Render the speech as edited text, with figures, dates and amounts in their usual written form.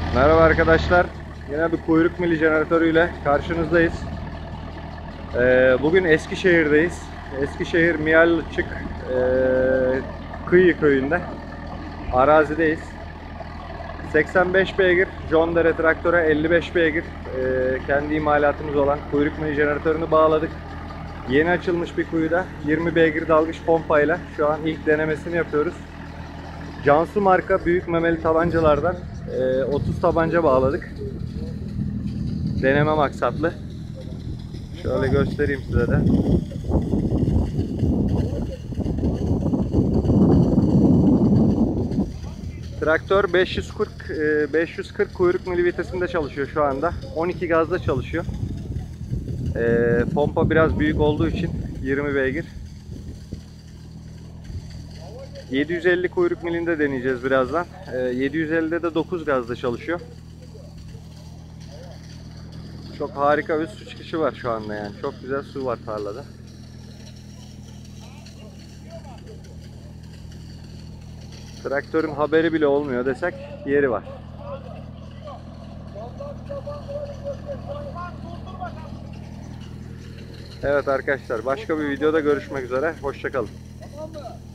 Merhaba arkadaşlar. Yine bir kuyruk mili jeneratörüyle karşınızdayız. Bugün Eskişehir'deyiz. Eskişehir Miyallıçık Kıyı köyünde arazideyiz. 85 beygir John Deere traktöre 55 beygir kendi imalatımız olan kuyruk mili jeneratörünü bağladık. Yeni açılmış bir kuyuda 20 beygir dalgıç pompayla şu an ilk denemesini yapıyoruz. Cansu marka büyük memeli tabancalardan 30 tabanca bağladık. Deneme maksatlı. Şöyle göstereyim size de. Traktör 540 kuyruk mili vitesinde çalışıyor şu anda. 12 gazda çalışıyor. Pompa biraz büyük olduğu için 20 beygir. 750 kuyruk milinde deneyeceğiz birazdan. 750'de de 9 gazda çalışıyor. Çok harika bir su çıkışı var şu anda yani. Çok güzel su var tarlada. Traktörün haberi bile olmuyor desek yeri var. Evet arkadaşlar, başka bir videoda görüşmek üzere. Hoşça kalın.